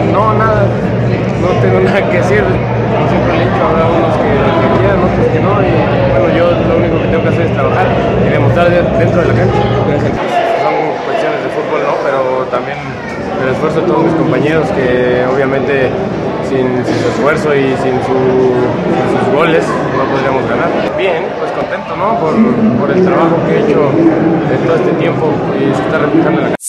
No, nada, no tengo nada que decir. Como siempre le he dicho, habrá unos que quieran, otros que no. Y bueno, yo lo único que tengo que hacer es trabajar y demostrar dentro de la cancha. Son cuestiones de fútbol, ¿no? Pero también el esfuerzo de todos mis compañeros que obviamente sin su esfuerzo y sin sus goles no podríamos ganar. Bien, pues contento, ¿no? Por el trabajo que he hecho en todo este tiempo y se está reflejando en la cancha.